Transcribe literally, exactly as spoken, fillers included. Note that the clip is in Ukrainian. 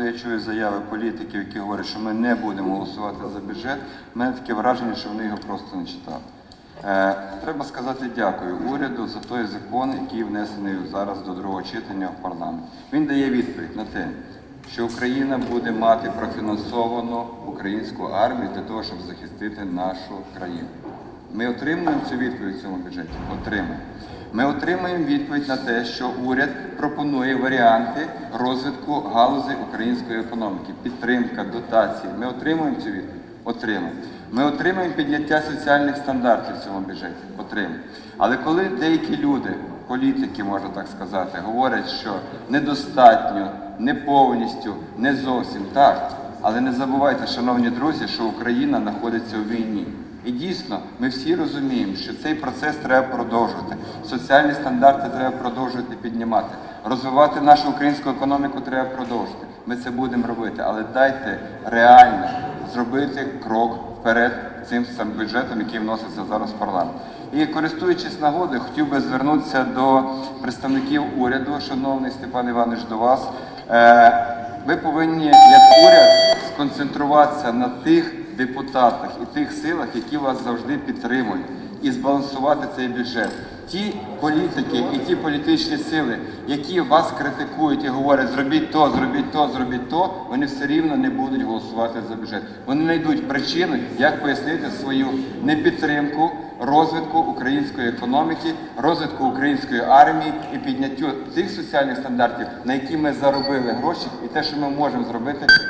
коли я чую заяви політиків, які говорять, що ми не будемо голосувати за бюджет, в мене таке враження, що вони його просто не читали. Е, треба сказати дякую уряду за той закон, який внесений зараз до другого читання в парламент. Він дає відповідь на те, що Україна буде мати профінансовану українську армію для того, щоб захистити нашу країну. Ми отримуємо цю відповідь в цьому бюджеті? Отримаємо. Ми отримаємо відповідь на те, що уряд пропонує варіанти розвитку галузі української економіки, підтримка, дотації. Ми отримуємо цю відповідь? Отримаємо. Ми отримаємо підняття соціальних стандартів в цьому бюджеті? Отримаємо. Але коли деякі люди, політики, можна так сказати, говорять, що недостатньо, не повністю, не зовсім так, але не забувайте, шановні друзі, що Україна знаходиться у війні. І дійсно, ми всі розуміємо, що цей процес треба продовжувати, соціальні стандарти треба продовжувати піднімати, розвивати нашу українську економіку треба продовжувати. Ми це будемо робити, але дайте реально зробити крок вперед цим самим бюджетом, який вноситься зараз в парламент. І користуючись нагодою, хотів би звернутися до представників уряду, шановний Степан Іванович, до вас. Ви повинні, як уряд, сконцентруватися на тих депутатах і тих силах, які вас завжди підтримують, і збалансувати цей бюджет. Ті політики і ті політичні сили, які вас критикують і говорять, зробіть то, зробіть то, зробіть то, вони все рівно не будуть голосувати за бюджет. Вони знайдуть причину, як пояснити свою непідтримку розвитку української економіки, розвитку української армії і підняттю тих соціальних стандартів, на які ми заробили гроші, і те, що ми можемо зробити